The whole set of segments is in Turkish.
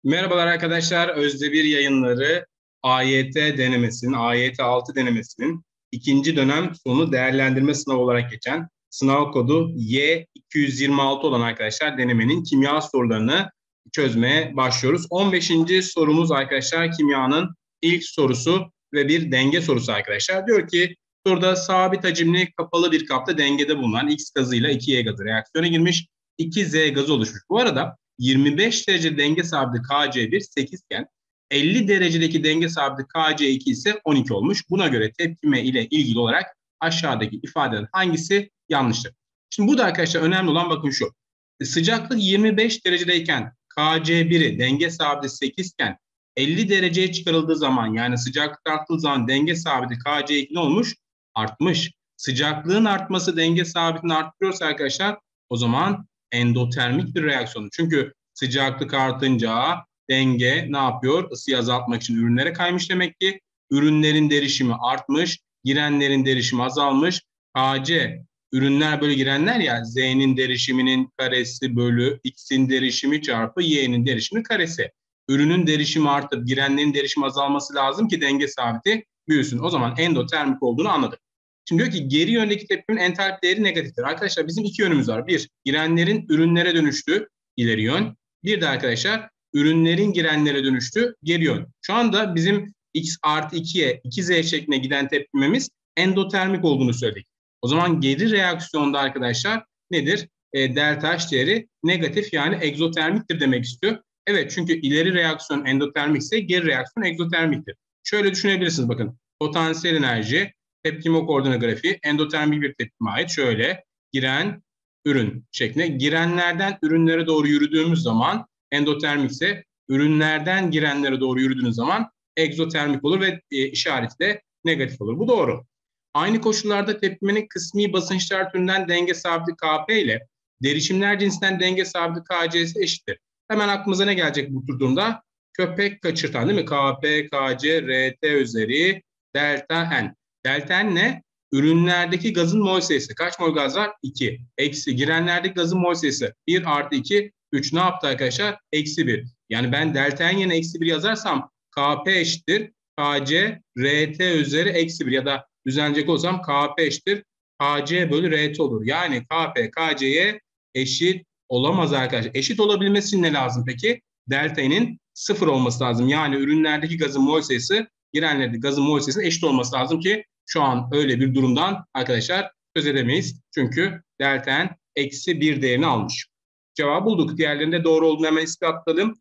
Merhabalar arkadaşlar. Özdemir Yayınları AYT denemesinin, AYT 6 denemesinin ikinci dönem sonu değerlendirme sınavı olarak geçen sınav kodu Y226 olan arkadaşlar denemenin kimya sorularını çözmeye başlıyoruz. 15. sorumuz arkadaşlar kimyanın ilk sorusu ve bir denge sorusu arkadaşlar. Diyor ki soruda sabit hacimli kapalı bir kapta dengede bulunan X gazıyla 2Y gazı reaksiyona girmiş, 2Z gazı oluşmuş. Bu arada 25 derece denge sabiti Kc1 8 iken 50 derecedeki denge sabiti Kc2 ise 12 olmuş. Buna göre tepkime ile ilgili olarak aşağıdaki ifadelerin hangisi yanlıştır? Şimdi burada arkadaşlar önemli olan bakın şu. Sıcaklık 25 derecedeyken Kc1'i denge sabiti 8 iken 50 dereceye çıkarıldığı zaman yani sıcaklık arttığı zaman denge sabiti Kc2 ne olmuş? Artmış. Sıcaklığın artması denge sabitini arttırıyorsa arkadaşlar o zaman endotermik bir reaksiyon. Çünkü sıcaklık artınca denge ne yapıyor? Isıyı azaltmak için ürünlere kaymış demek ki. Ürünlerin derişimi artmış, girenlerin derişimi azalmış. Kc ürünler böyle girenler ya Z'nin derişiminin karesi bölü X'in derişimi çarpı Y'nin derişimi karesi. Ürünün derişimi artıp girenlerin derişimi azalması lazım ki denge sabiti büyüsün. O zaman endotermik olduğunu anladık. Şimdi diyor ki geri yöndeki tepkimin entalpi değeri negatiftir. Arkadaşlar bizim iki yönümüz var. Bir, girenlerin ürünlere dönüştüğü ileri yön. Bir de arkadaşlar ürünlerin girenlere dönüştüğü geri yön. Şu anda bizim X artı 2'ye 2Z şeklinde giden tepkimemiz endotermik olduğunu söyledik. O zaman geri reaksiyonda arkadaşlar nedir? Delta H değeri negatif yani egzotermiktir demek istiyor. Evet çünkü ileri reaksiyon endotermikse geri reaksiyon egzotermiktir. Şöyle düşünebilirsiniz bakın. Potansiyel enerji tepkime koordinat grafiği endotermik bir tepkime ait. Şöyle giren ürün şeklinde. Girenlerden ürünlere doğru yürüdüğümüz zaman endotermik ise ürünlerden girenlere doğru yürüdüğünüz zaman egzotermik olur ve işareti de negatif olur. Bu doğru. Aynı koşullarda tepkimenin kısmi basınçlar türünden denge sabiti Kp ile derişimler cinsinden denge sabiti Kc'si eşittir. Hemen aklımıza ne gelecek bu durumda? Köpek kaçırtan değil mi? Kp, Kc, Rt üzeri delta N. Delta N ne? Ürünlerdeki gazın mol sayısı. Kaç mol gaz var? 2. Eksi girenlerdeki gazın mol sayısı. 1 artı 2, 3 ne yaptı arkadaşlar? Eksi 1. Yani ben delta N yerine eksi 1 yazarsam Kp eşittir. Kc, Rt üzeri eksi 1 ya da düzenleyecek olsam Kp eşittir. Kc bölü Rt olur. Yani Kp, Kc'ye eşit olamaz arkadaşlar. Eşit olabilmesi için ne lazım peki? Delta N'in 0 olması lazım. Yani ürünlerdeki gazın mol sayısı girenlerdeki gazın mol sayısının eşit olması lazım ki şu an öyle bir durumdan arkadaşlar söz edemeyiz. Çünkü delta N eksi 1 değerini almış. Cevabı bulduk. Diğerlerinde doğru olduğunu hemen ispatladım.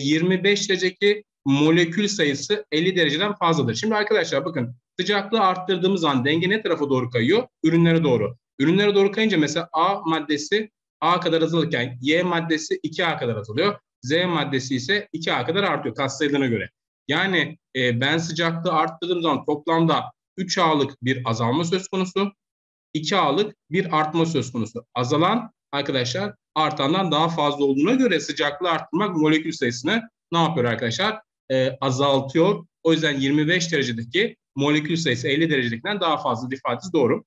25 derecedeki molekül sayısı 50 dereceden fazladır. Şimdi arkadaşlar bakın sıcaklığı arttırdığımız zaman denge ne tarafa doğru kayıyor? Ürünlere doğru. Ürünlere doğru kayınca mesela A maddesi A kadar azalırken Y maddesi 2A kadar azalıyor. Z maddesi ise 2A kadar artıyor katsayılarına göre. Yani ben sıcaklığı arttırdığım zaman toplamda 3A'lık bir azalma söz konusu, 2A'lık bir artma söz konusu. Azalan arkadaşlar artandan daha fazla olduğuna göre sıcaklığı arttırmak molekül sayısını ne yapıyor arkadaşlar? Azaltıyor. O yüzden 25 derecedeki molekül sayısı 50 derecedekinden daha fazla ifadesi doğru.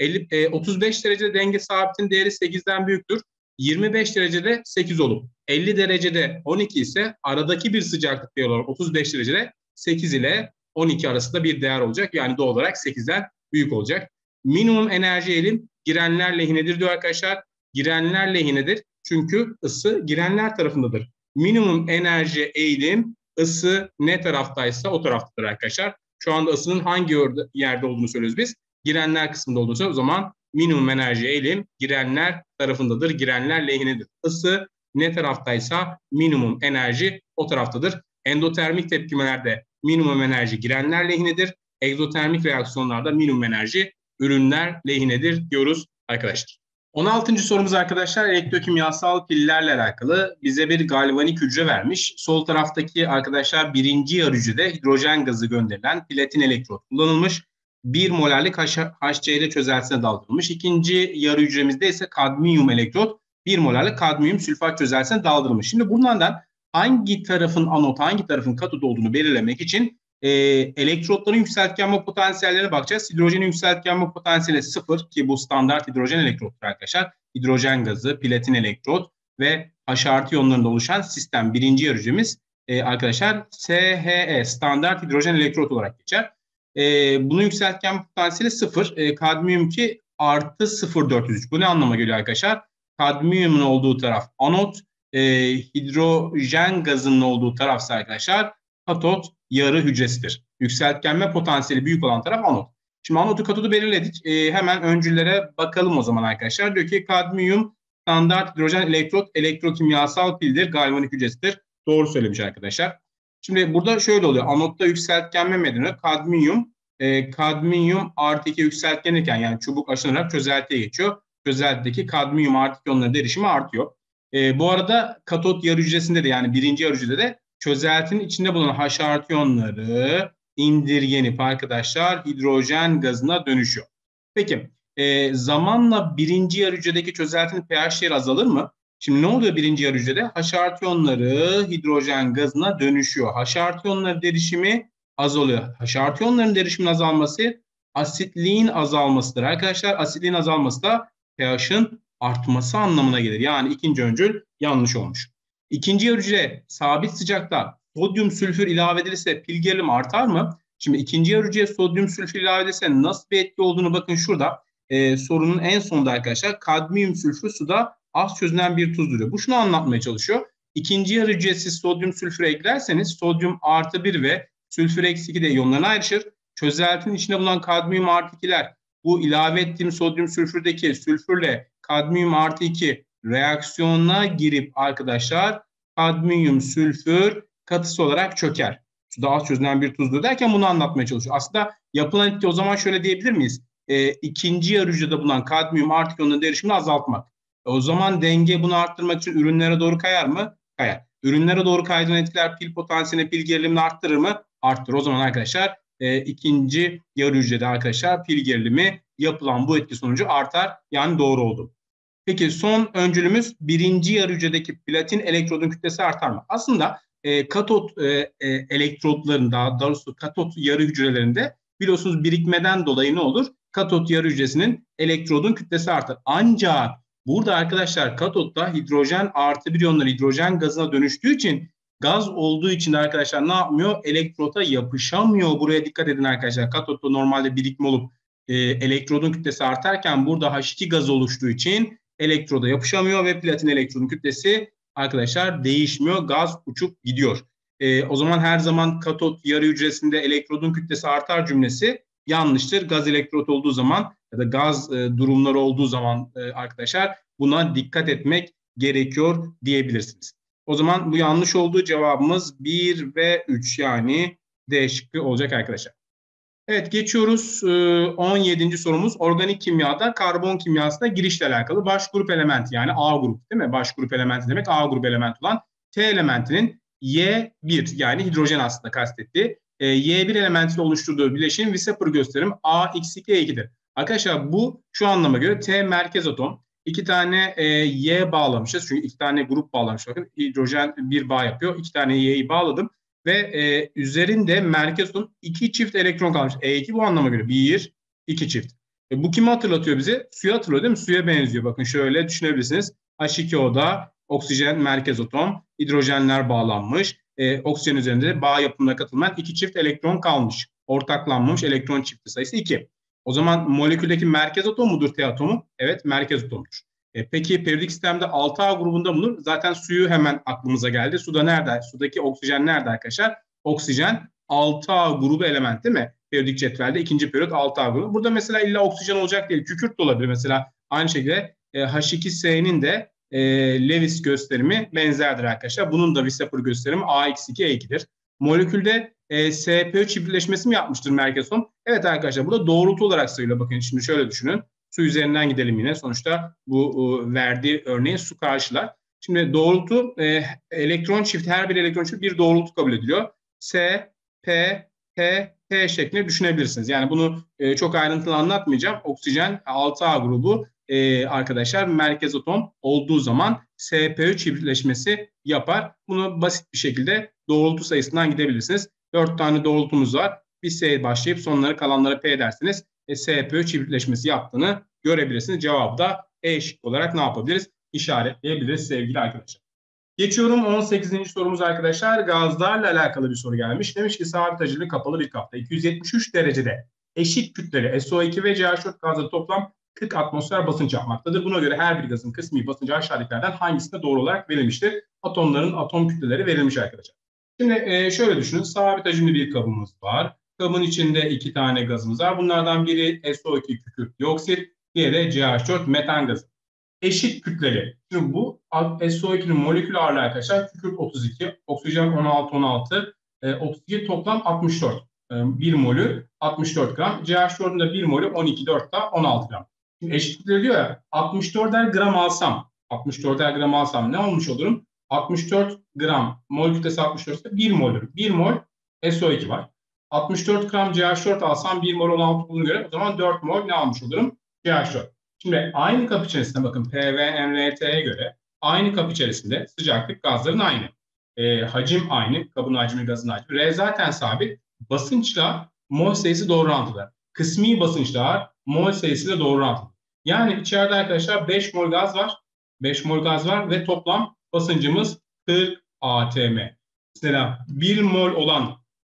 35 derecede denge sabitin değeri 8'den büyüktür. 25 derecede 8 olup 50 derecede 12 ise aradaki bir sıcaklık değeri olarak 35 derecede 8 ile 12 arasında bir değer olacak. Yani doğal olarak 8'den büyük olacak. Minimum enerji eğilim girenler lehinedir diyor arkadaşlar. Girenler lehinedir çünkü ısı girenler tarafındadır. Minimum enerji eğilim ısı ne taraftaysa o taraftadır arkadaşlar. Şu anda ısının hangi yerde olduğunu söylüyoruz biz. Girenler kısmında olduğunu söylüyoruz. O zaman minimum enerji eğilim girenler tarafındadır. Girenler lehinedir. Isı ne taraftaysa minimum enerji o taraftadır. Endotermik tepkimelerde minimum enerji girenler lehinedir. Egzotermik reaksiyonlarda minimum enerji ürünler lehinedir diyoruz arkadaşlar. 16. sorumuz arkadaşlar elektrokimyasal pillerle alakalı bize bir galvanik hücre vermiş. Sol taraftaki arkadaşlar birinci yarı hücrede hidrojen gazı gönderilen platin elektrot kullanılmış. 1 molarlık HCl çözeltisine daldırılmış. İkinci yarı hücremizde ise kadmiyum elektrot 1 molarlık kadmiyum sülfat çözeltisine daldırılmış. Şimdi bunlardan hangi tarafın anot, hangi tarafın katot olduğunu belirlemek için elektrotların yükseltgenme potansiyellerine bakacağız. Hidrojenin yükseltgenme potansiyeli 0 ki bu standart hidrojen elektrottur arkadaşlar. Hidrojen gazı, platin elektrot ve H artı iyonlarında oluşan sistem birinci yarı hücremiz arkadaşlar SHE, standart hidrojen elektrot olarak geçer. Bunun yükseltgen potansiyeli 0. Kadmiyum 2 artı 0,403. Bu ne anlama geliyor arkadaşlar? Kadmiyumun olduğu taraf anot, hidrojen gazının olduğu tarafsa arkadaşlar katot yarı hücresidir. Yükseltgenme potansiyeli büyük olan taraf anot. Şimdi anotu katodu belirledik. Hemen öncüllere bakalım o zaman arkadaşlar. Diyor ki kadmiyum standart hidrojen elektrot, elektrokimyasal pildir, galvanik hücresidir. Doğru söylemiş arkadaşlar. Şimdi burada şöyle oluyor. Anotta yükseltgenme meydana kadmiyum artı 2 yükseltgenirken yani çubuk aşınarak çözeltiye geçiyor. Çözeltideki kadmiyum artı iyonların derişimi artıyor. Bu arada katot yarı hücresinde de yani birinci yarı hücrede de çözeltinin içinde bulunan H artı iyonları indirgenip arkadaşlar hidrojen gazına dönüşüyor. Peki zamanla birinci yarı hücredeki çözeltinin pH değeri azalır mı? Şimdi ne oluyor birinci yarı hücrede? H artı iyonları hidrojen gazına dönüşüyor. H artı iyonları derişimi azalıyor. H artı iyonların derişimin azalması asitliğin azalmasıdır. Arkadaşlar asitliğin azalması da pH'ın artması anlamına gelir. Yani ikinci öncül yanlış olmuş. İkinci yarı hücre sabit sıcakta sodyum sülfür ilave edilirse pil gerilimi artar mı? Şimdi ikinci yarı hücreye sodyum sülfür ilave edilirse nasıl bir etki olduğunu bakın şurada. Sorunun en sonunda arkadaşlar kadmiyum sülfür suda az çözünen bir tuzdur diyor. Bu şunu anlatmaya çalışıyor. İkinci yarı hücreye siz sodyum sülfür eklerseniz sodyum artı 1 ve sülfür eksi 2 de iyonlarına ayrışır. Çözeltinin içinde bulunan kadmiyum artı 2'ler bu ilave ettiğim sodyum sülfürdeki sülfürle kadmiyum artı 2 reaksiyona girip arkadaşlar kadmiyum sülfür katısı olarak çöker. Suda az çözünen bir tuzdur derken bunu anlatmaya çalışıyor. Aslında yapılan etki o zaman şöyle diyebilir miyiz? İkinci yarı hücrede bulunan kadmiyum artı iyonların derişimini azaltmak. O zaman denge bunu arttırmak için ürünlere doğru kayar mı? Kayar. Ürünlere doğru kaydığın etkiler pil potansiyelini, pil gerilimini arttırır mı? Arttırır. O zaman arkadaşlar ikinci yarı hücrede arkadaşlar pil gerilimi yapılan bu etki sonucu artar. Yani doğru oldu. Peki son öncülümüz birinci yarı hücredeki platin elektrodun kütlesi artar mı? Aslında katot elektrodların daha doğrusu katot yarı hücrelerinde biliyorsunuz birikmeden dolayı ne olur? Katot yarı hücresinin elektrodun kütlesi artar. Ancak burada arkadaşlar katotta hidrojen artı bir iyonları hidrojen gazına dönüştüğü için gaz olduğu için de arkadaşlar ne yapmıyor? Elektrota yapışamıyor. Buraya dikkat edin arkadaşlar. Katotta normalde birikme olup elektrodun kütlesi artarken burada H2 gaz oluştuğu için elektroda yapışamıyor ve platin elektrodun kütlesi arkadaşlar değişmiyor. Gaz uçup gidiyor. O zaman her zaman katot yarı hücresinde elektrodun kütlesi artar cümlesi yanlıştır. Gaz elektrot olduğu zaman ya da gaz durumları olduğu zaman arkadaşlar buna dikkat etmek gerekiyor diyebilirsiniz. O zaman bu yanlış olduğu cevabımız 1 ve 3 yani D şıkkı olacak arkadaşlar. Evet geçiyoruz 17. sorumuz organik kimyada karbon kimyasına girişle alakalı baş grup elementi yani A grup değil mi? Baş grup elementi demek A grup elementi olan T elementinin Y1 yani hidrojen aslında kastettiği Y1 elementiyle oluşturduğu bileşiğin Weissenberg gösterim AX2E2'dir. Arkadaşlar bu şu anlama göre T merkez atom. İki tane Y bağlamışız çünkü iki tane grup bağlamış bakın hidrojen bir bağ yapıyor. İki tane Y'yi bağladım. Ve üzerinde merkez atom 2 çift elektron kalmış. E2 bu anlama göre 1, 2 çift. Bu kimi hatırlatıyor bize? Suyu hatırlıyor değil mi? Suya benziyor. Bakın şöyle düşünebilirsiniz. H2O'da oksijen merkez atom, hidrojenler bağlanmış. Oksijen üzerinde bağ yapımına katılmayan 2 çift elektron kalmış. Ortaklanmamış elektron çifti sayısı 2. O zaman moleküldeki merkez atom mudur T atomu? Evet merkez atomdur. Peki periyodik sistemde 6A grubunda bulunur. Zaten suyu hemen aklımıza geldi. Suda nerede? Sudaki oksijen nerede arkadaşlar? Oksijen 6A grubu element değil mi? Periyodik cetvelde ikinci periyot 6A grubu. Burada mesela illa oksijen olacak değil. Kükürt de olabilir mesela. Aynı şekilde H2S'nin de Lewis gösterimi benzerdir arkadaşlar. Bunun da Weissenberg gösterimi AX2E2'dir. Molekülde SPÖ çiftleşmesi mi yapmıştır merkez atom? Evet arkadaşlar burada doğrultu olarak sayılıyor. Bakın şimdi şöyle düşünün. Su üzerinden gidelim yine. Sonuçta bu verdiği örneğin su karşılar. Şimdi doğrultu elektron çift her bir elektron çift bir doğrultu kabul ediliyor. S, P, P şeklinde düşünebilirsiniz. Yani bunu çok ayrıntılı anlatmayacağım. Oksijen 6A grubu arkadaşlar merkez atom olduğu zaman SPÖ çiftleşmesi yapar. Bunu basit bir şekilde doğrultu sayısından gidebilirsiniz. 4 tane doğrultumuz var. Bir S başlayıp sonları kalanlara P dersiniz. SPÖ çiftleşmesi yaptığını görebilirsiniz. Cevabı da E şıkkı olarak ne yapabiliriz? İşaretleyebiliriz sevgili arkadaşlar. Geçiyorum 18. sorumuz arkadaşlar. Gazlarla alakalı bir soru gelmiş. Demiş ki sabit hacimli kapalı bir kapta 273 derecede eşit kütleli SO2 ve CH4 gazları toplam 40 atmosfer basınç yapmaktadır. Buna göre her bir gazın kısmi basıncı aşağıdakilerden hangisinde doğru olarak verilmiştir? Atomların atom kütleleri verilmiş arkadaşlar. Şimdi şöyle düşünün. Sabit hacimli bir kabımız var. Kabın içinde 2 tane gazımız var. Bunlardan biri SO2 kükürt dioksit, diğeri CH4 metan gazı. Eşit kütleli. Şimdi bu SO2'nin molekül ağırlığı arkadaşlar kükürt 32, oksijen 16, 32 toplam 64. 1 molü 64 gram. CH4'ün de 1 molü 12, 4 da 16 gram. Şimdi eşit kütleli diyor ya 64'er gram alsam 64'er gram alsam ne olmuş olurum? 64 gram mol kütlesi 64 ise 1 molür. 1 mol SO2 var. 64 gram CH4 alsam 1 mol 16 bulunduğuna göre o zaman 4 mol ne almış olurum? CH4. Şimdi aynı kap içerisinde bakın P ve NRT'ye göre aynı kap içerisinde sıcaklık gazların aynı. Hacim aynı. Kabın hacmi, gazın hacmi. R zaten sabit. Basınçla mol sayısı doğru orantılı. Kısmi basınçla mol sayısıyla doğru orantılı. Yani içeride arkadaşlar 5 mol gaz var. 5 mol gaz var ve toplam basıncımız 40 atm. Mesela 1 mol olan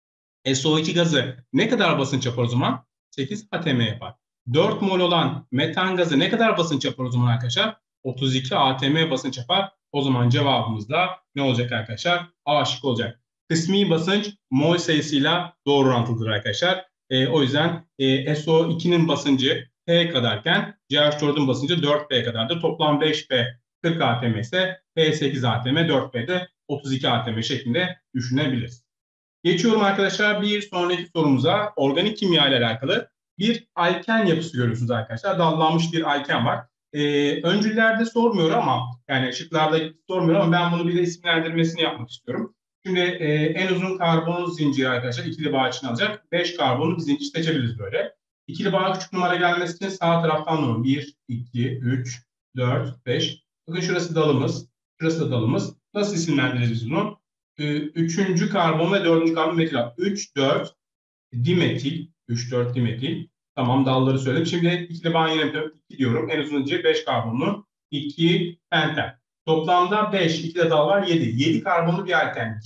SO2 gazı ne kadar basınç yapar o zaman? 8 atm yapar. 4 mol olan metan gazı ne kadar basınç yapar o zaman arkadaşlar? 32 atm basınç yapar. O zaman cevabımız da ne olacak arkadaşlar? A şıkkı olacak. Kısmi basınç mol sayısıyla doğru orantılıdır arkadaşlar. O yüzden SO2'nin basıncı P kadarken CH4'ün basıncı 4P kadardır. Toplam 5P 40 atm ise P 8 atm, 4P'de 32 atm şeklinde düşünebiliriz. Geçiyorum arkadaşlar bir sonraki sorumuza. Organik kimya ile alakalı bir alken yapısı görüyorsunuz arkadaşlar. Dallanmış bir alken var. Öncüllerde sormuyor ama yani şıklarda sormuyor ama ben bunu bir de isimlendirmesini yapmak istiyorum. Şimdi en uzun karbon zinciri arkadaşlar ikili bağ için alacak. 5 karbonlu bir zincir seçebiliriz böyle. İkili bağ küçük numara gelmesi için sağ taraftan alalım. 1, 2, 3, 4, 5. Bakın şurası dalımız. Şurası da dalımız. Nasıl isimlendiririz bunu? Üçüncü karbon ve dördüncü karbon metil. 3, 4 dimetil. 3, 4 dimetil. Tamam dalları söyledim. Şimdi ikili bağ yine 2 diyorum. En uzun zincir 5 karbonlu. 2 penten. Toplamda 5. 2 de dal var 7. 7 karbonlu bir alken.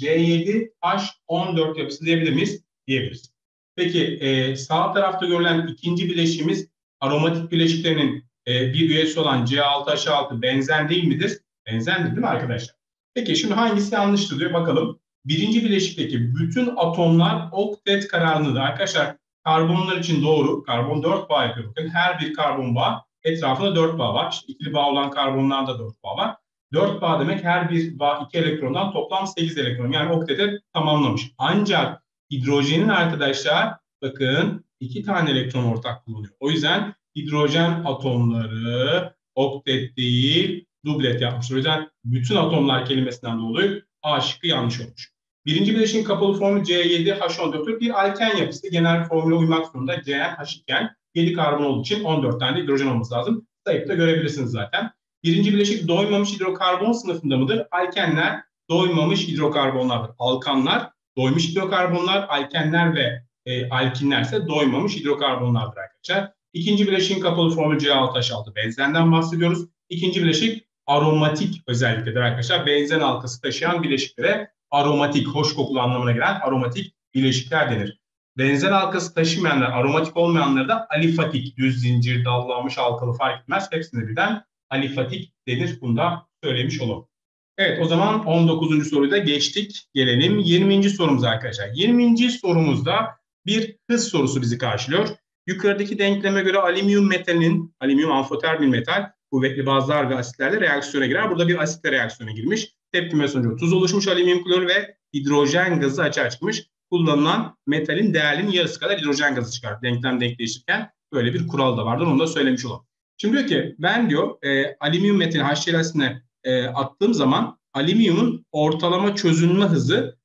C7H14 yapısı diyebilir miyiz? Diyebiliriz. Peki sağ tarafta görülen ikinci bileşiğimiz aromatik bileşiklerinin bir üyesi olan C6H6 benzen değil midir? Benzendir değil mi arkadaşlar? Peki şimdi hangisi yanlıştır diyor bakalım. Birinci bileşikteki bütün atomlar oktet kararlıdır. Arkadaşlar karbonlar için doğru. Karbon 4 bağ yapıyor. Bakın her bir karbon bağ etrafında 4 bağ var. İşte ikili bağ olan karbonlarda 4 bağ var. 4 bağ demek her bir bağ 2 elektrondan toplam 8 elektron. Yani oktete tamamlamış. Ancak hidrojenin arkadaşlar bakın 2 tane elektron ortak bulunuyor. O yüzden hidrojen atomları oktet değil dublet yapmıştır. O yüzden bütün atomlar kelimesinden dolayı A şıkkı yanlış olmuş. Birinci bileşiğin kapalı formu C7H14'tür. Bir alken yapısı genel formüle uymak zorunda. CnH iken 7 karbon olduğu için 14 tane de hidrojen olması lazım. Sayıp da görebilirsiniz zaten. Birinci bileşik doymamış hidrokarbon sınıfında mıdır? Alkenler doymamış hidrokarbonlardır. Alkanlar doymuş hidrokarbonlar, alkenler ve alkinler ise doymamış hidrokarbonlardır arkadaşlar. İkinci bileşiğin kapalı formülü C6H6 benzenden bahsediyoruz. İkinci bileşik aromatik özelliktedir arkadaşlar. Benzen halkası taşıyan bileşiklere aromatik, hoş kokulu anlamına gelen aromatik bileşikler denir. Benzen halkası taşımayanlar, aromatik olmayanlara da alifatik, düz zincir, dallanmış halkalı fark etmez. Hepsine birden alifatik denir. Bunu da söylemiş olalım. Evet o zaman 19. soruyu da geçtik. Gelelim 20. sorumuza arkadaşlar. 20. sorumuzda bir hız sorusu bizi karşılıyor. Yukarıdaki denkleme göre alüminyum metalinin, alüminyum amfoter bir metal, kuvvetli bazlar ve asitlerle reaksiyona girer. Burada bir asitle reaksiyona girmiş. Tepkime sonucu tuz oluşmuş, alüminyum klorür ve hidrojen gazı açığa çıkmış. Kullanılan metalin değerinin yarısı kadar hidrojen gazı çıkar. Denklem denkleşirken böyle bir kural da vardır. Onu da söylemiş olalım. Şimdi diyor ki ben diyor alüminyum metal HCl asitine attığım zaman alüminyumun ortalama çözünme hızı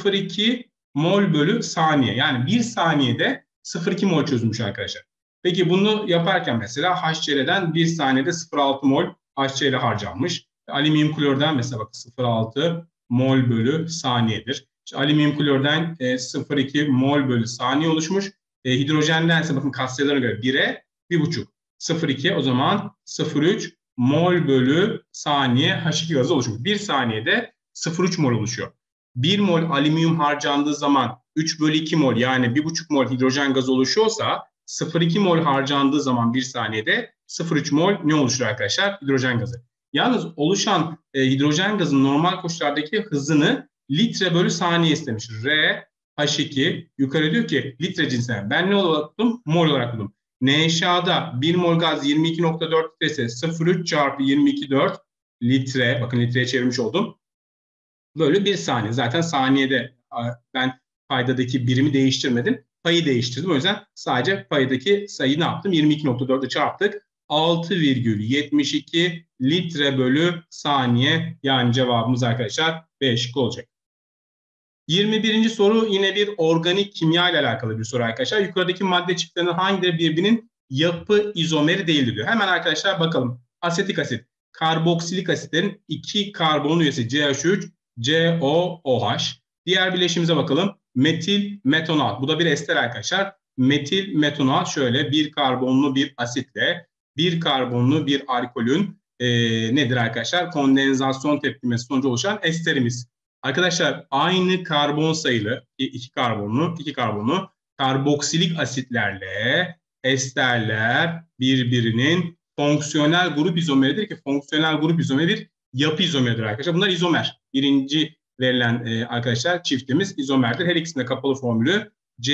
0,2 mol bölü saniye. Yani bir saniyede 0,2 mol çözülmüş arkadaşlar. Peki bunu yaparken mesela HCl'den bir saniyede 0,6 mol HCl harcanmış. Alüminyum klordan mesela bak 0,6 mol bölü saniyedir. İşte alüminyum klordan 0,2 mol bölü saniye oluşmuş. Hidrojenden ise bakın katsayılarına göre 1'e 1,5. 0,2 o zaman 0,3 mol bölü saniye H2 gazı oluşuyor. 1 saniyede 0,3 mol oluşuyor. 1 mol alüminyum harcandığı zaman 3 bölü 2 mol yani 1,5 mol hidrojen gazı oluşuyorsa 0,2 mol harcandığı zaman 1 saniyede 0,3 mol ne oluşur arkadaşlar? Hidrojen gazı. Yalnız oluşan hidrojen gazının normal koşullardaki hızını litre bölü saniye istemiş. R H2 yukarı diyor ki litre cinsinden. Ben ne olarak buldum? Mol olarak buldum. NaOH'da 1 mol gaz 22,4 litre ise 0,3 çarpı 22,4 litre. Bakın litreye çevirmiş oldum. Bölü 1 saniye. Zaten saniyede ben paydadaki birimi değiştirmedim. Payı değiştirdim. O yüzden sadece paydaki sayıyı ne yaptım? 22,4'e çarptık. 6,72 litre bölü saniye. Yani cevabımız arkadaşlar B şıkkı olacak. 21. soru yine bir organik kimya ile alakalı bir soru arkadaşlar. Yukarıdaki madde çiftlerinin hangileri birbirinin yapı izomeri değildir diyor. Hemen arkadaşlar bakalım. Asetik asit. Karboksilik asitlerin 2 karbon üyesi CH3, COOH. Diğer bileşimize bakalım. Metil metonal. Bu da bir ester arkadaşlar. Metil metonal şöyle bir karbonlu bir asitle bir karbonlu bir alkolün nedir arkadaşlar? Kondensasyon tepkimesi sonucu oluşan esterimiz. Arkadaşlar aynı karbon sayılı iki karbonlu karboksilik asitlerle esterler birbirinin fonksiyonel grup izomeridir ki fonksiyonel grup izomeri bir yapı izomeridir arkadaşlar. Bunlar izomer. Birinci verilen arkadaşlar çiftimiz izomerdir. Her ikisinde kapalı formülü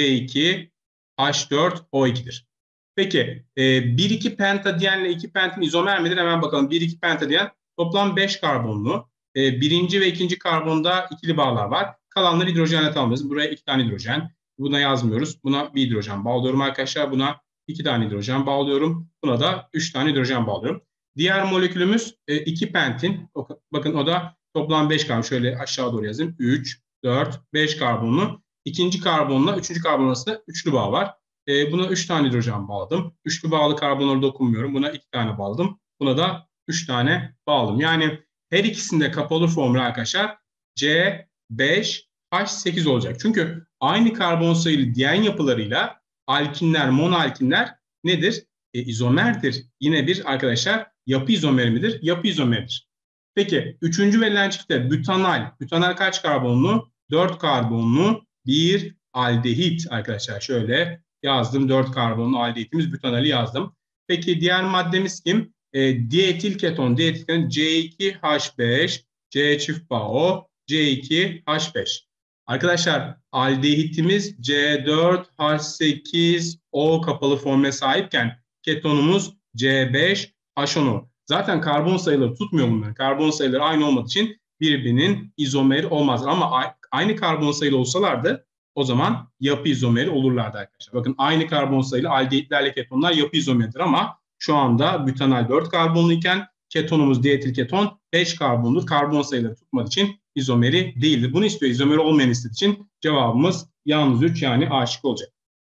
C2H4O2'dir. Peki 1,2 pentadiyenle 2 pentin izomer midir? Hemen bakalım. 1,2 pentadiyen toplam 5 karbonlu. Birinci ve ikinci karbonda ikili bağlar var. Kalanları hidrojenle tamamlıyoruz. Buraya 2 tane hidrojen. Buna yazmıyoruz. Buna bir hidrojen bağlıyorum arkadaşlar. Buna 2 tane hidrojen bağlıyorum. Buna da 3 tane hidrojen bağlıyorum. Diğer molekülümüz 2 pentin. Bakın o da toplam 5 karbon. Şöyle aşağı doğru yazayım. 3, 4, 5 karbonlu. İkinci karbonla üçüncü karbon arasında üçlü bağ var. Buna 3 tane hidrojen bağladım. Üçlü bağlı karbonlara dokunmuyorum. Buna 2 tane bağladım. Buna da 3 tane bağladım. Yani her ikisinde kapalı formül arkadaşlar C5H8 olacak. Çünkü aynı karbon sayılı diyen yapılarıyla alkinler, monoalkinler nedir? İzomerdir. Yine bir arkadaşlar yapı izomeri midir? Yapı izomeridir. Peki üçüncü verilen çifte butanal. Butanal kaç karbonlu? 4 karbonlu bir aldehit arkadaşlar. Şöyle yazdım. 4 karbonlu aldehitimiz butanali yazdım. Peki diğer maddemiz kim? Dietil keton. Dietil keton C2H5, C çift bağ O, C2H5. Arkadaşlar aldehitimiz C4H8O kapalı formüle sahipken ketonumuz C5H10O. Zaten karbon sayıları tutmuyor bunlar. Karbon sayıları aynı olmadığı için birbirinin izomeri olmaz. Ama aynı karbon sayılı olsalardı o zaman yapı izomeri olurlardı arkadaşlar. Bakın aynı karbon sayılı aldehitlerle ketonlar yapı izomeridir ama şu anda butanal 4 karbonlu iken ketonumuz dietil keton 5 karbonlu. Karbon sayıları tutmadığı için izomeri değildir. Bunu istiyor. İzomeri olmayan istediği için cevabımız yalnız 3 yani A şıkkı olacak.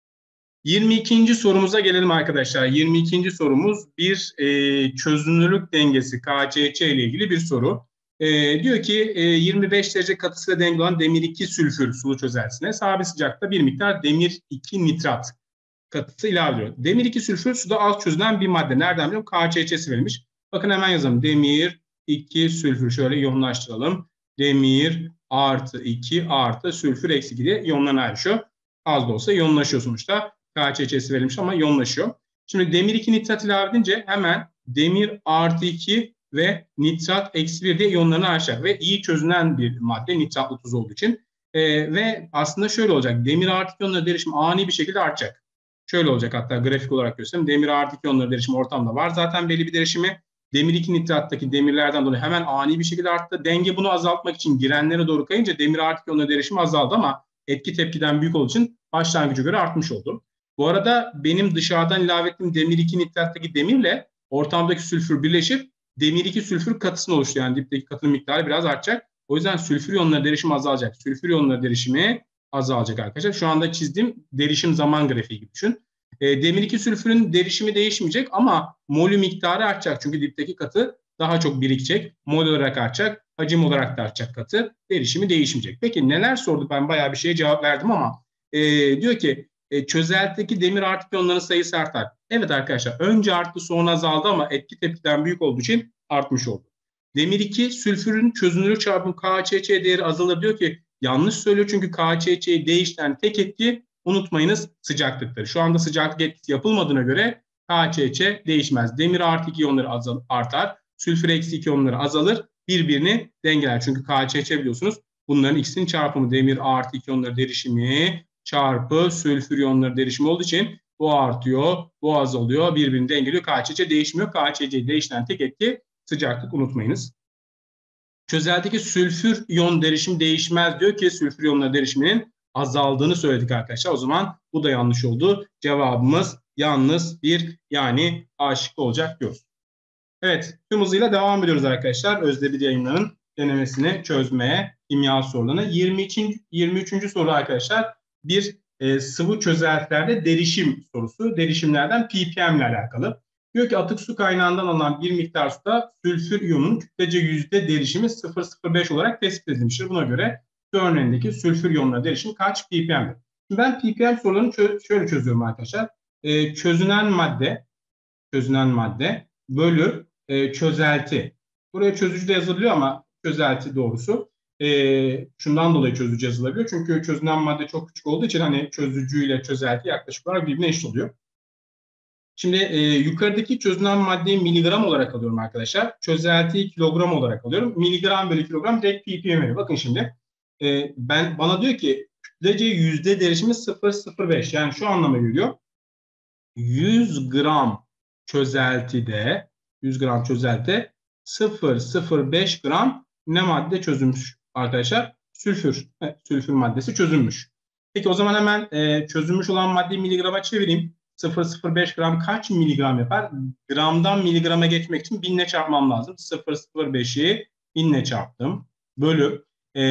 22. sorumuza gelelim arkadaşlar. 22. sorumuz bir çözünürlük dengesi KCC ile ilgili bir soru. Diyor ki 25 derece katısıyla dengeli olan demir 2 sülfür sulu çözeltisine sabit sıcakta bir miktar demir 2 nitrat katısı ilave ediyor. Demir 2 sülfür suda az çözülen bir madde. Nereden biliyorum? KCC'si verilmiş. Bakın hemen yazalım. Demir 2 sülfür şöyle yoğunlaştıralım. Demir artı 2 artı sülfür eksi 2 diye iyonlardan ayrışıyor. Az da olsa yoğunlaşıyor sonuçta. KCC'si verilmiş ama yoğunlaşıyor. Şimdi demir 2 nitrat ilave edince hemen demir artı 2 ve nitrat eksi 1 diye iyonlarını ayrışacak. Ve iyi çözünen bir madde nitratlı tuz olduğu için. Ve aslında şöyle olacak. Demir artı 2 iyonları derişimi ani bir şekilde artacak. Şöyle olacak hatta grafik olarak göstereyim. Demir artı 2 iyonları derişimi ortamda var. Zaten belli bir derişimi. Demir 2 nitrattaki demirlerden dolayı hemen ani bir şekilde arttı. Denge bunu azaltmak için girenlere doğru kayınca demir artı 2 iyonları derişimi azaldı ama etki tepkiden büyük olduğu için başlangıca göre artmış oldu. Bu arada benim dışarıdan ilave ettiğim demir 2 nitrattaki demirle ortamdaki sülfür birleşip demir 2 sülfür katısını oluşturuyor. Yani dipteki katının miktarı biraz artacak. O yüzden sülfür iyonları derişimi azalacak. Sülfür iyonları derişimi azalacak arkadaşlar. Şu anda çizdiğim derişim zaman grafiği gibi düşün. Demir 2 sülfürün derişimi değişmeyecek ama molü miktarı artacak. Çünkü dipteki katı daha çok birikecek. Mol olarak artacak. Hacim olarak da artacak katı. Derişimi değişmeyecek. Peki neler sordu? Ben bayağı bir şeye cevap verdim ama diyor ki çözeltideki demir artı iyonların sayısı artar. Evet arkadaşlar, önce arttı sonra azaldı ama etki tepkiden büyük olduğu için artmış oldu. Demir 2, sülfürün çözünürlük çarpımı KÇÇ değeri azalır diyor ki yanlış söylüyor çünkü KÇÇ'yi değiştiren tek etki unutmayınız sıcaklıktır. Şu anda sıcaklık etkisi yapılmadığına göre KÇÇ değişmez. Demir artı 2 iyonları artar, sülfür eksi 2 iyonları azalır, birbirini dengeler. Çünkü KÇÇ biliyorsunuz bunların ikisinin çarpımı, demir artı 2 iyonları derişimi çarpı sülfür iyonları derişimi olduğu için bu artıyor, bu azalıyor, birbirini dengeliyor. KÇÇ değişmiyor. KÇÇ'yi değiştiren tek etki sıcaklık, unutmayınız. Çözeltideki sülfür iyon derişimi değişmez diyor ki sülfür iyonları derişiminin azaldığını söyledik arkadaşlar. O zaman bu da yanlış oldu. Cevabımız yalnız bir, yani A şıkkı olacak diyoruz. Evet, tüm hızıyla devam ediyoruz arkadaşlar. Özdemir yayınlarının denemesini çözmeye, kimya sorularına. 23. soru arkadaşlar bir sıvı çözeltilerde derişim sorusu. Derişimlerden ppm ile alakalı. Diyor ki atık su kaynağından alınan bir miktar suda sülfür iyonunun kütlece yüzde derişimi 0,05 olarak tespit edilmiştir. Buna göre su örneğindeki sülfür iyonuna derişim kaç ppm'dir? Şimdi ben ppm sorularını şöyle çözüyorum arkadaşlar. Çözünen madde bölü çözelti. Buraya çözücü de yazılıyor ama çözelti doğrusu. Şundan dolayı çözücü yazılabiliyor. Çünkü çözünen madde çok küçük olduğu için hani çözücüyle çözelti yaklaşık olarak birbirine eşit oluyor. Şimdi yukarıdaki çözünen maddeyi miligram olarak alıyorum arkadaşlar. Çözeltiyi kilogram olarak alıyorum. Miligram bölü kilogram direkt ppm veriyor. Bakın şimdi bana diyor ki kütlece yüzde derişimi 0,05, yani şu anlama geliyor. 100 gram çözeltide 0,05 gram ne madde çözülmüş arkadaşlar? Sülfür. Evet, sülfür maddesi çözülmüş. Peki o zaman hemen çözülmüş olan maddeyi miligrama çevireyim. 0,05 gram kaç miligram yapar? Gramdan miligrama geçmek için 1000'le çarpmam lazım. 0,05'i 1000'le çarptım. Bölü.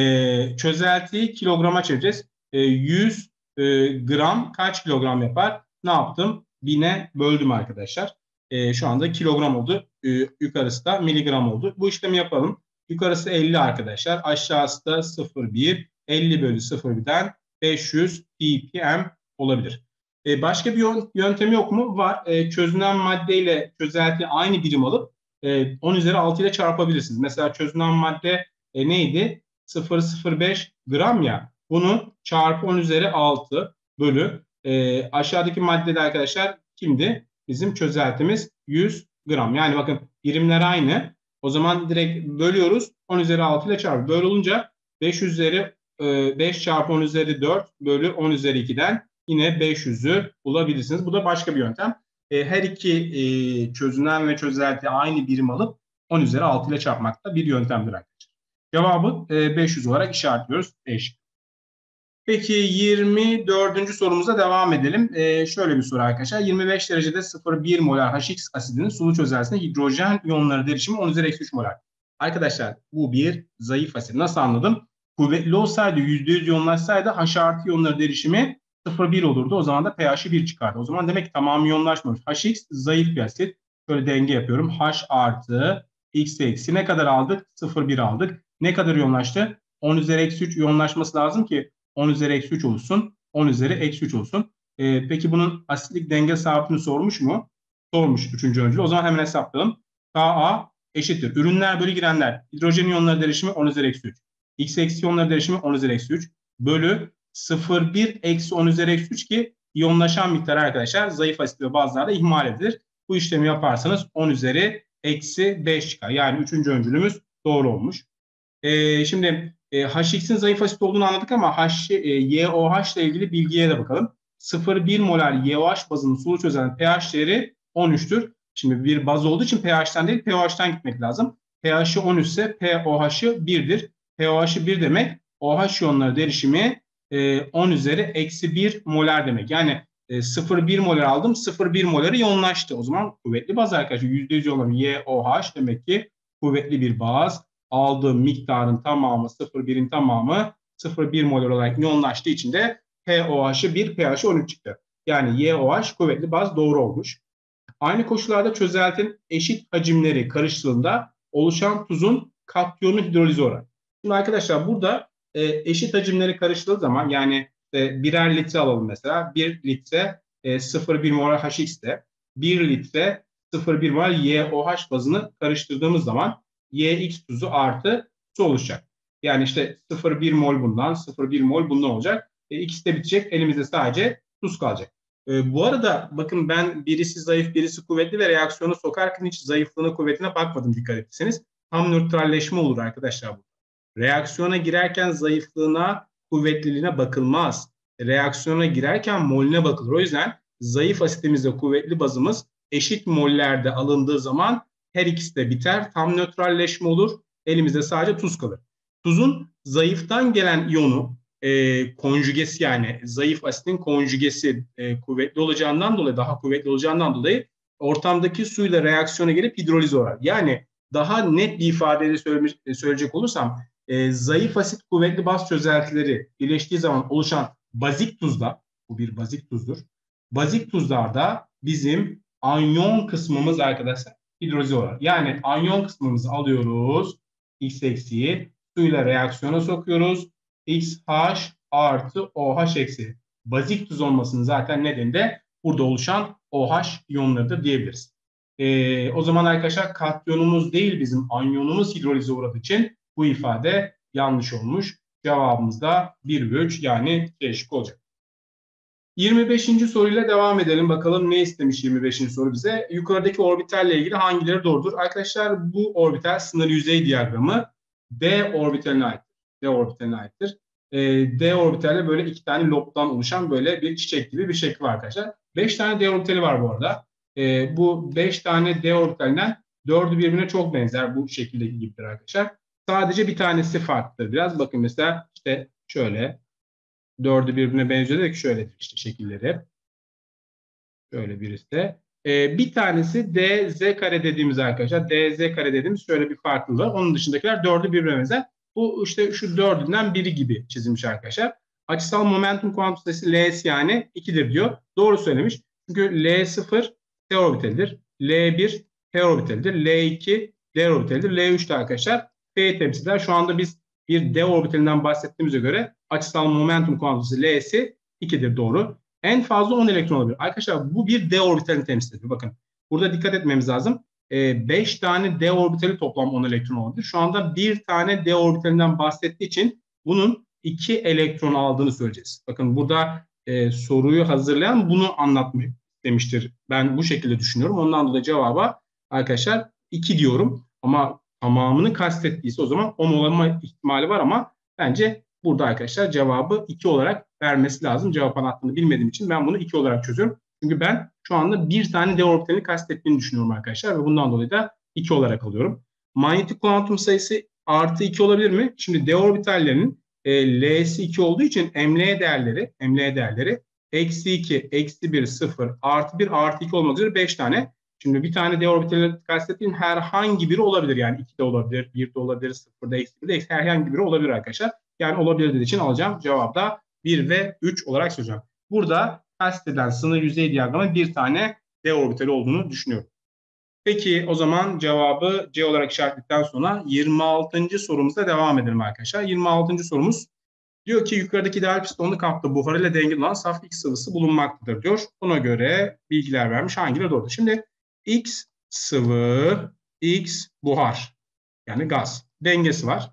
Çözeltiyi kilograma çevireceğiz. 100 gram kaç kilogram yapar? Ne yaptım? 1000'e böldüm arkadaşlar. Şu anda kilogram oldu. Yukarısı da miligram oldu. Bu işlemi yapalım. Yukarısı 50 arkadaşlar. Aşağısı da 0,1. 50 bölü 0,1'den 500 ppm olabilir. Başka bir yöntemi yok mu? Var. Çözünen maddeyle çözelti aynı birim alıp 10 üzeri 6 ile çarpabilirsiniz. Mesela çözünen madde neydi? 0,05 gram ya. Bunu çarpı 10 üzeri 6 bölü aşağıdaki maddede arkadaşlar kimdi? Bizim çözeltimiz 100 gram. Yani bakın birimler aynı. O zaman direkt bölüyoruz. 10 üzeri 6 ile çarpı. Böyle olunca 5 üzeri 5 çarpı 10 üzeri 4 bölü 10 üzeri 2'den yine 500'ü bulabilirsiniz. Bu da başka bir yöntem. Her iki çözünen ve çözelti aynı birim alıp 10 üzeri 6 ile çarpmak da bir yöntemdir arkadaşlar. Cevabı 500 olarak işaretliyoruz. Değişik. Peki 24. sorumuza devam edelim. Şöyle bir soru arkadaşlar. 25 derecede 0,1 molar HX asidinin sulu çözeltisinde hidrojen iyonları derişimi 10 üzeri eksi 3 molar. Arkadaşlar bu bir zayıf asit. Nasıl anladım? Kuvvetli olsaydı, %100 iyonlaşsaydı H artı iyonları derişimi 0,1 olurdu. O zaman da pH'i 1 çıkardı. O zaman demek ki tamamı iyonlaşmamış. HX zayıf bir asit. Şöyle denge yapıyorum. H artı X eksi ne kadar aldık? 0,1 aldık. Ne kadar iyonlaştı? 10 üzeri eksi 3 iyonlaşması lazım ki 10 üzeri eksi 3 olsun. 10 üzeri eksi 3 olsun. Peki bunun asitlik denge sabitini sormuş mu? Sormuş 3. öncül. O zaman hemen hesaplayalım. Ka eşittir. Ürünler bölü girenler. Hidrojen iyonları derişimi 10 üzeri eksi 3. X eksi iyonları derişimi 10 üzeri eksi 3. Bölü 0,1 eksi 10 üzeri eksi 3 ki iyonlaşan miktar arkadaşlar zayıf asit ve bazlarda ihmal edilir. Bu işlemi yaparsanız 10 üzeri eksi 5 çıkar. Yani 3. öncülümüz doğru olmuş. Şimdi HX'in zayıf asit olduğunu anladık ama YOH ile ilgili bilgiye de bakalım. 0,1 molar YOH bazının sulu çözelti pH değeri 13'tür. Şimdi bir baz olduğu için pH'ten değil pOH'tan gitmek lazım. pH'i 13 ise pOH'ı 1'dir. pOH'ı 1 demek OH iyonları derişimi 10 üzeri eksi 1 molar demek. Yani 0,1 molar aldım, 0,1 moları iyonlaştı. O zaman kuvvetli baz arkadaşlar. %100 olan YOH demek ki kuvvetli bir baz. Aldığım miktarın tamamı 0,1'in tamamı 0,1 molar olarak iyonlaştığı için de pOH'ı 1, pH'i 13 çıktı. Yani YOH kuvvetli baz doğru olmuş. Aynı koşullarda çözeltinin eşit hacimleri karıştığında oluşan tuzun katyonu hidroliz oranı. Şimdi arkadaşlar burada eşit hacimleri karıştığı zaman yani birer litre alalım mesela. 1 litre 0,1 mol HX'de 1 litre 0,1 mol YOH bazını karıştırdığımız zaman YX tuzu artı su oluşacak. Yani işte 0,1 mol bundan, 0,1 mol bundan olacak. İkisi de bitecek. Elimizde sadece tuz kalacak. Bu arada bakın ben birisi zayıf, birisi kuvvetli ve reaksiyonu sokarken hiç zayıflığına, kuvvetine bakmadım dikkat etseniz. Tam nötralleşme olur arkadaşlar bu. Reaksiyona girerken zayıflığına, kuvvetliliğine bakılmaz. Reaksiyona girerken molüne bakılır. O yüzden zayıf asitimizle kuvvetli bazımız eşit mollerde alındığı zaman her ikisi de biter. Tam nötralleşme olur. Elimizde sadece tuz kalır. Tuzun zayıftan gelen iyonu konjugesi, yani zayıf asitin konjugesi kuvvetli olacağından dolayı, daha kuvvetli olacağından dolayı ortamdaki suyla reaksiyona gelip hidroliz olur. Yani daha net bir ifadeyle söyleyecek olursam zayıf asit kuvvetli baz çözeltileri birleştiği zaman oluşan bazik tuzda, bu bir bazik tuzdur. Bazik tuzlarda bizim anyon kısmımız arkadaşlar hidroliz olur. Yani anyon kısmımızı alıyoruz. X eksiği suyla reaksiyona sokuyoruz. XH artı OH eksi. Bazik tuz olmasının zaten nedeni de burada oluşan OH iyonlarıdır diyebiliriz. O zaman arkadaşlar katyonumuz değil bizim anyonumuz hidrolize uğradığı için bu ifade yanlış olmuş. Cevabımız da 1 ve 3 yani C şıkkı olacak. 25. soruyla devam edelim. Bakalım ne istemiş 25. soru bize. Yukarıdaki orbitalle ilgili hangileri doğrudur? Arkadaşlar bu orbital sınır yüzey diyagramı D orbitaline aittir. D orbitaline aittir. D orbitalle böyle 2 tane lobdan oluşan böyle bir çiçek gibi bir şekli var arkadaşlar. 5 tane D orbitali var bu arada. Bu 5 tane D orbitalinden 4'ü birbirine çok benzer, bu şekildeki gibidir arkadaşlar. Sadece bir tanesi farklıdır biraz. Bakın mesela işte şöyle 4'ü birbirine benziyor dedik, şöyledir işte şekilleri. Şöyle birisi de. Bir tanesi DZ kare dediğimiz arkadaşlar. DZ kare dediğimiz şöyle bir farklılığı. Onun dışındakiler 4'ü birbirine benzer. Bu işte şu 4'ünden biri gibi çizilmiş arkadaşlar. Açısal momentum kuantum sayısı Ls yani 2'dir diyor. Doğru söylemiş. Çünkü L0 S orbitalidir. L1 P orbitalidir. L2 D orbitalidir. L3 de arkadaşlar P'yi temsil eder. Şu anda biz bir D orbitalinden bahsettiğimize göre açısal momentum kuantum sayısı L'si 2'dir, doğru. En fazla 10 elektron olabilir. Arkadaşlar bu bir D orbitalini temsil ediyor. Bakın burada dikkat etmemiz lazım. 5 tane D orbitali toplam 10 elektron olabilir. Şu anda bir tane D orbitalinden bahsettiği için bunun 2 elektron aldığını söyleyeceğiz. Bakın burada soruyu hazırlayan bunu anlatmak demiştir. Ben bu şekilde düşünüyorum. Ondan dolayı cevaba arkadaşlar 2 diyorum. Ama tamamını kastettiyse o zaman 10 olma ihtimali var ama bence burada arkadaşlar cevabı 2 olarak vermesi lazım. Cevap anahtarını bilmediğim için ben bunu 2 olarak çözüyorum. Çünkü ben şu anda bir tane D orbitalini kastettiğini düşünüyorum arkadaşlar ve bundan dolayı da 2 olarak alıyorum. Manyetik kuantum sayısı artı 2 olabilir mi? Şimdi D orbitallerinin L'si 2 olduğu için ML değerleri eksi 2, eksi 1, 0, artı 1, artı 2 olmak üzere 5 tane. Şimdi bir tane D orbitali kastettiğim herhangi biri olabilir. Yani 2 de olabilir, 1 de olabilir, 0 da, eksi 1 de, herhangi biri olabilir arkadaşlar. Yani olabilir dediği için alacağım cevap da 1 ve 3 olarak söyleyeceğim. Burada kastedilen sınır yüzey diyagramı bir tane D orbitali olduğunu düşünüyorum. Peki o zaman cevabı C olarak işaretledikten sonra 26. sorumuza devam edelim arkadaşlar. 26. sorumuz diyor ki yukarıdaki ideal pistonlu kapta buhar ile dengeli olan saf X sıvısı bulunmaktadır diyor. Buna göre bilgiler vermiş. Hangileri doğru? Şimdi X sıvı, X buhar yani gaz dengesi var.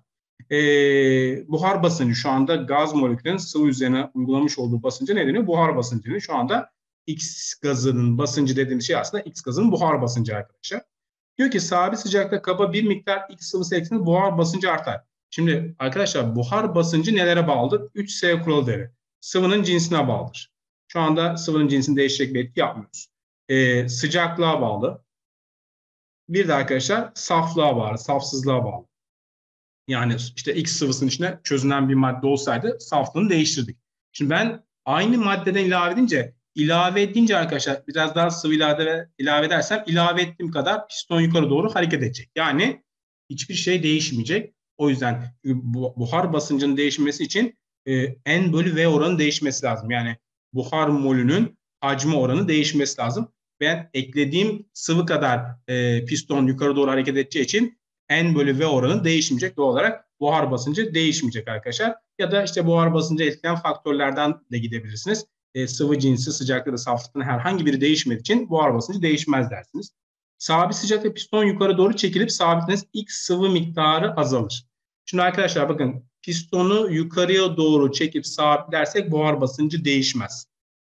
Buhar basıncı şu anda gaz molekülünün sıvı üzerine uygulamış olduğu basıncı ne deniyor? Buhar basıncı. Şu anda X gazının basıncı dediğimiz şey aslında X gazının buhar basıncı arkadaşlar. Diyor ki sabit sıcakta kaba bir miktar X sıvısı ekseninde buhar basıncı artar. Şimdi arkadaşlar buhar basıncı nelere bağlıdır? 3S kuralı değeri. Sıvının cinsine bağlıdır. Şu anda sıvının cinsini değişecek bir etki yapmıyoruz. Sıcaklığa bağlı. Bir de arkadaşlar saflığa bağlı, safsızlığa bağlı. Yani işte X sıvısının içine çözünen bir madde olsaydı saflığını değiştirdik. Şimdi ben aynı maddeden ilave edince arkadaşlar biraz daha sıvı ilave edersem ilave ettiğim kadar piston yukarı doğru hareket edecek. Yani hiçbir şey değişmeyecek. O yüzden buhar basıncının değişmesi için N bölü V oranı değişmesi lazım. Yani buhar molünün hacmi oranı değişmesi lazım. Ben eklediğim sıvı kadar piston yukarı doğru hareket edeceği için N bölü V oranı değişmeyecek. Doğal olarak buhar basıncı değişmeyecek arkadaşlar. Ya da işte buhar basıncı etkileyen faktörlerden de gidebilirsiniz. Sıvı cinsi, sıcaklığı da saflığının herhangi biri değişmediği için buhar basıncı değişmez dersiniz. Sabit sıcakta piston yukarı doğru çekilip sabitlenirse X sıvı miktarı azalır. Şimdi arkadaşlar bakın, pistonu yukarıya doğru çekip sabitlersek buhar basıncı değişmez.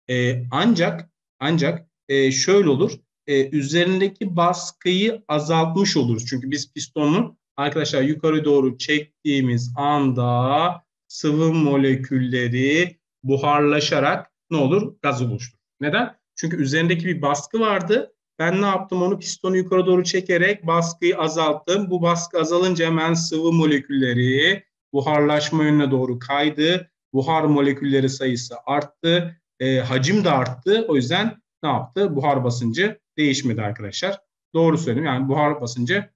Ancak şöyle olur. Üzerindeki baskıyı azaltmış oluruz. Çünkü biz pistonu arkadaşlar yukarı doğru çektiğimiz anda sıvı molekülleri buharlaşarak ne olur? Gaz oluşturur. Neden? Çünkü üzerindeki bir baskı vardı. Ben ne yaptım? Onu pistonu yukarı doğru çekerek baskıyı azalttım. Bu baskı azalınca hemen sıvı molekülleri buharlaşma yönüne doğru kaydı. Buhar molekülleri sayısı arttı. Hacim de arttı. O yüzden ne yaptı? Buhar basıncı değişmedi arkadaşlar. Doğru söyledim. Yani buhar basıncı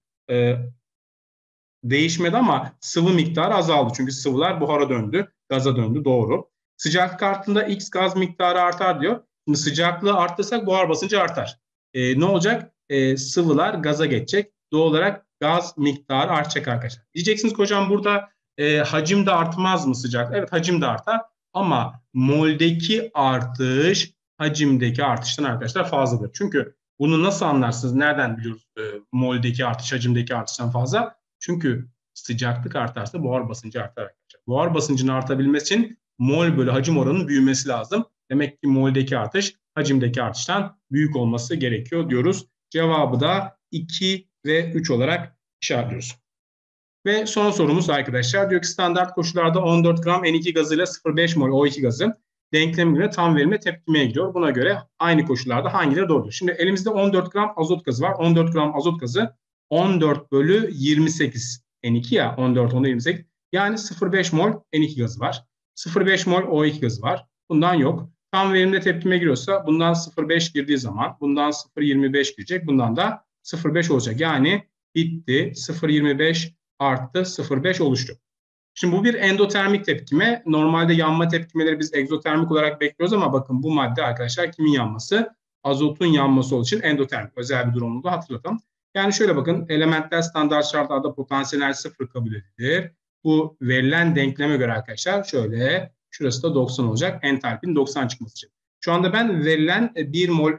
değişmedi ama sıvı miktarı azaldı. Çünkü sıvılar buhara döndü, gaza döndü. Doğru. Sıcaklık arttığında X gaz miktarı artar diyor. Şimdi sıcaklığı arttırsak buhar basıncı artar. Ne olacak? Sıvılar gaza geçecek. Doğal olarak gaz miktarı artacak arkadaşlar. Diyeceksiniz ki hocam burada hacim de artmaz mı sıcaklık? Evet, hacim de artar ama moldeki artış hacimdeki artıştan arkadaşlar fazladır. Çünkü bunu nasıl anlarsınız? Nereden biliyoruz moldeki artış hacimdeki artıştan fazla? Çünkü sıcaklık artarsa buhar basıncı artar arkadaşlar. Buhar basıncının artabilmesi için mol bölü hacim oranının büyümesi lazım. Demek ki moldeki artış hacimdeki artıştan büyük olması gerekiyor diyoruz. Cevabı da 2 ve 3 olarak işaretliyoruz. Ve son sorumuz arkadaşlar. Diyor ki standart koşullarda 14 gram N2 gazıyla 0,5 mol O2 gazı denklem göre tam verimle tepkimeye giriyor. Buna göre aynı koşullarda hangileri doğrudur? Şimdi elimizde 14 gram azot gazı var. 14 gram azot gazı 14 bölü 28 N2 ya, 14 10 28. Yani 0,5 mol N2 gazı var. 0,5 mol O2 gazı var. Bundan yok. Tam verimle tepkime giriyorsa bundan 0,5 girdiği zaman bundan 0,25 girecek. Bundan da 0,5 olacak. Yani bitti. 0,25 arttı 0,5 oluştu. Şimdi bu bir endotermik tepkime. Normalde yanma tepkimeleri biz egzotermik olarak bekliyoruz ama bakın bu madde arkadaşlar kimin yanması? Azotun yanması olduğu için endotermik. Özel bir durumunu da hatırlatalım. Yani şöyle bakın, elementler standart şartlarda potansiyel 0 kabul edilir. Bu verilen denkleme göre arkadaşlar şöyle, şurası da 90 olacak. Entalpinin 90 çıkması için. Şu anda ben verilen 1 mol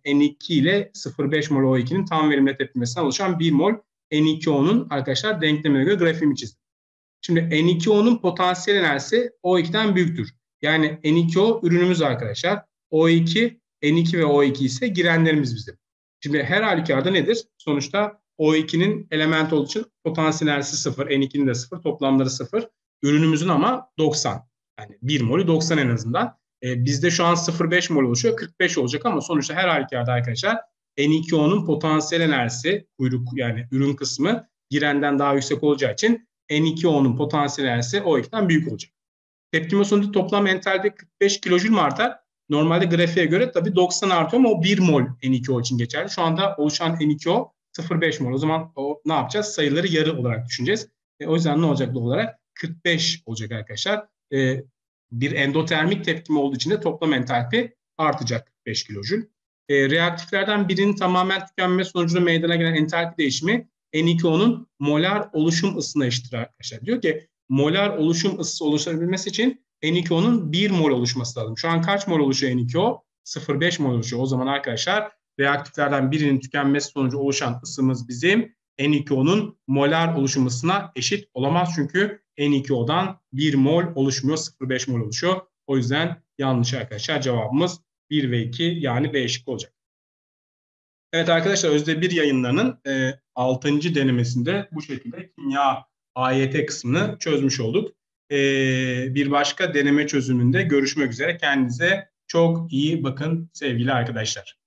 N2 ile 0,5 mol O2'nin tam verimle tepkimesinden oluşan 1 mol N2O'nun arkadaşlar denklemine göre grafiğimi çizdim. Şimdi N2O'nun potansiyel enerjisi O2'den büyüktür. Yani N2O ürünümüz arkadaşlar. O2, N2 ve O2 ise girenlerimiz bizim. Şimdi her halükarda nedir? Sonuçta O2'nin element olduğu için potansiyel enerjisi 0, N2'nin de 0, toplamları 0. Ürünümüzün ama 90. Yani 1 molü 90 en azından. Bizde şu an 0,5 mol oluşuyor, 45 olacak ama sonuçta her halükarda arkadaşlar N2O'nun potansiyel enerjisi, kuyruk yani ürün kısmı girenden daha yüksek olacağı için N2O'nun potansiyel enerjisi O2'den büyük olacak. Tepkime sonucu toplam entalpi 45 kilojül mü artar? Normalde grafiğe göre tabii 90 artıyor ama o 1 mol N2O için geçerli. Şu anda oluşan N2O 0,5 mol. O zaman ne yapacağız? Sayıları yarı olarak düşüneceğiz. O yüzden ne olacak doğal olarak? 45 olacak arkadaşlar. Bir endotermik tepkime olduğu için de toplam entalpi artacak 45 kilojül. Reaktiflerden birinin tamamen tükenme sonucunda meydana gelen entalpi değişimi N2O'nun molar oluşum ısısına eşittir arkadaşlar. Diyor ki molar oluşum ısısı oluşabilmesi için N2O'nun 1 mol oluşması lazım. Şu an kaç mol oluşuyor N2O? 0,5 mol oluşuyor. O zaman arkadaşlar reaktiflerden birinin tükenmesi sonucu oluşan ısımız bizim N2O'nun molar oluşum ısısına eşit olamaz. Çünkü N2O'dan 1 mol oluşmuyor, 0,5 mol oluşuyor. O yüzden yanlış arkadaşlar, cevabımız 1 ve 2 yani B şıkkı olacak. Evet arkadaşlar, Özde 1 yayınlarının 6. denemesinde bu şekilde kimya AYT kısmını çözmüş olduk. Bir başka deneme çözümünde görüşmek üzere. Kendinize çok iyi bakın sevgili arkadaşlar.